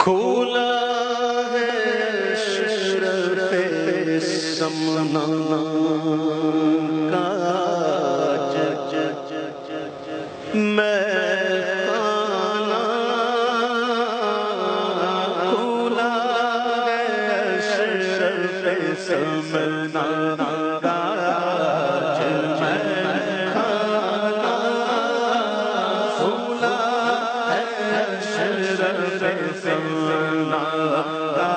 کھولا ہے اشرف سمنا کا مائخانہ، کھولا ہے اشرف سمنا کا مائخانہ، کھولا ہے اشرف سمنا کا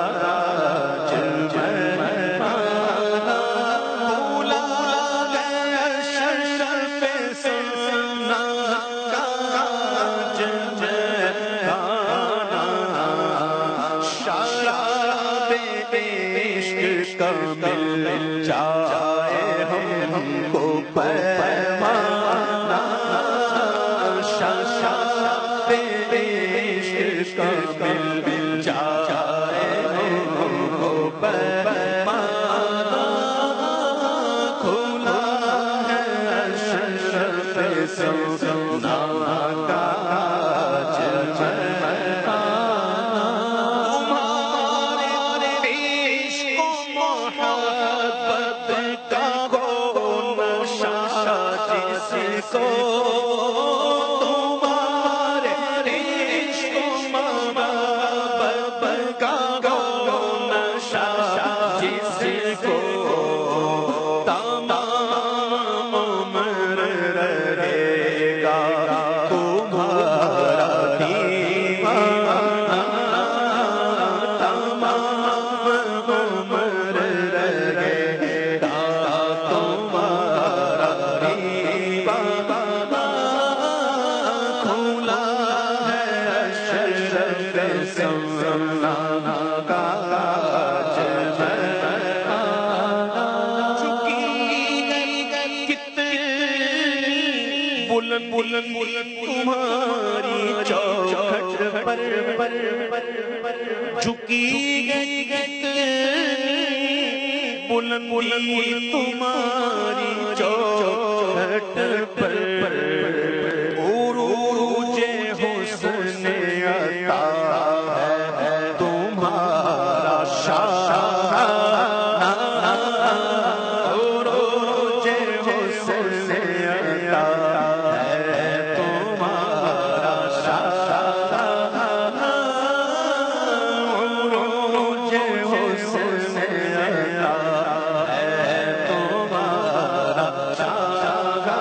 مل جائے ہم کو پیمانہ، شراب عشق کا مل جائے ہم کو پیمانہ، کھلا ہے اشرف سمنا کا تمہارے عشق محبت کا نشہ جس کو تمام عمر رہے گا تمہارا دیوانہ، تمام عمر رہے گا تمہارا دیوانہ، سمنا کا بلند بلند بلند تمہاری چوکھٹ پر جھکی گئی بلند بلند تمہاری چوکھٹ پر عروج حسن عطا ہے تمہارا شاہانہ، عروج حسن عطا ہے تمہارا شاہانہ، عروج حسن عطا ہے تمہارا شاہانہ،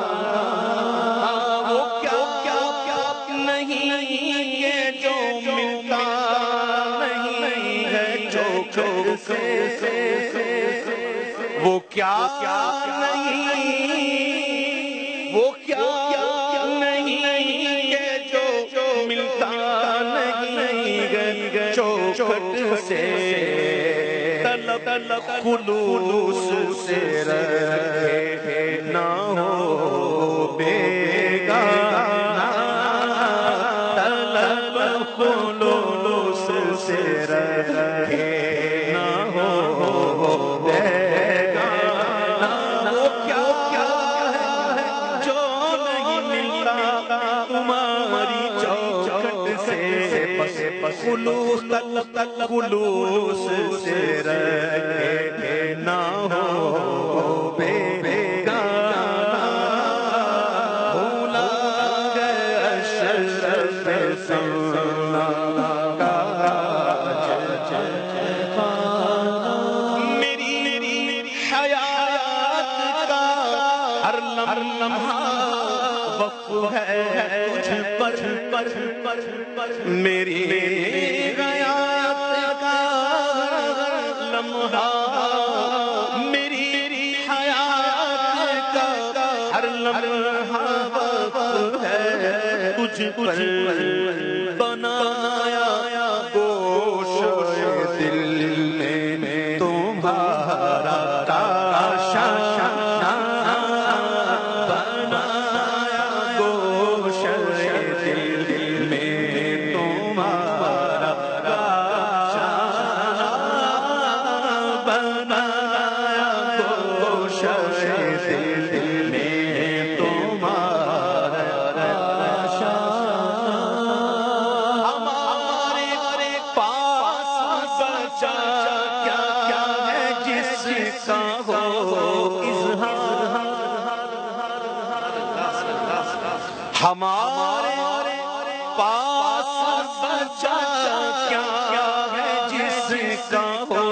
وہ کیا نہیں ہے جو ملتا نہیں ہے چوکھٹ سے، وہ کیا نہیں، وہ کیا نہیں ہے جو ملتا نہیں ہے چوکھٹ سے، طلب خلوص سے رکھے نہ ہو بیگانہ، طلب خلوص سے رکھے نہ ہو بیگانہ، وہ کیا ہے جو نہیں ملتا تمہاری چوکھٹ سے، خلوص خلوص سے رکھے نہ ہو بیگانہ، بھولا گیا اشرف سمنا کا میری حیات کا ہر لمحہ وقف ہے تجھ پر، میری حیات کا لمحہ، میری حیات کا ہر لمحہ وقف ہے تجھ پر، بنایا گوشے دل میں تمہارا کاشا، بنایا گوشے دل میں تمہارا کاشا، بنایا گوشے دل میں تمہارا کاشا، ہمارے پاس بچا کیا ہے جس کا ہو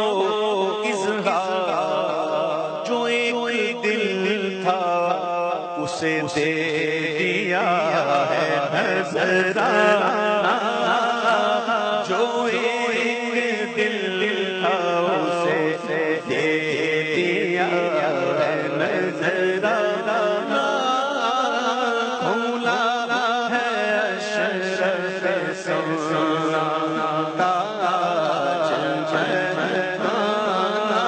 اظہار، جو ایک دل تھا اسے دے دیا ہے نذرانہ، جو ایک دل تھا اسے دے دیا ہے نذرانہ، کھولا ہے اشرف سونا تاج مہمانہ،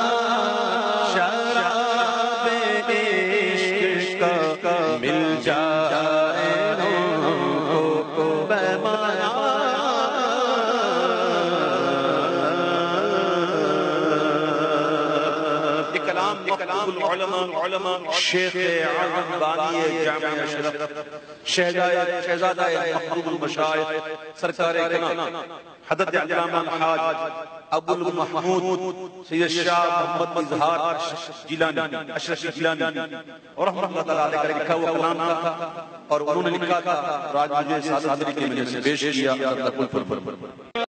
شراب عشق کا مل جائے کو پیمانہ، علماء شیخ اعظم بانی جامع اشرف شہزادہ محبوب المشائخ سرکار کنا حضرت علامہ الحاج ابو المحمود سید شاہ محمد اظہار جیلانی اشرفی جیلانی اور رحمۃ اللہ تعالیٰ علیہ کا لکھا ہوا کلام تھا، اور انہوں نے لکھا تھا راج مجھے سعادت کے میں نے پیش کیا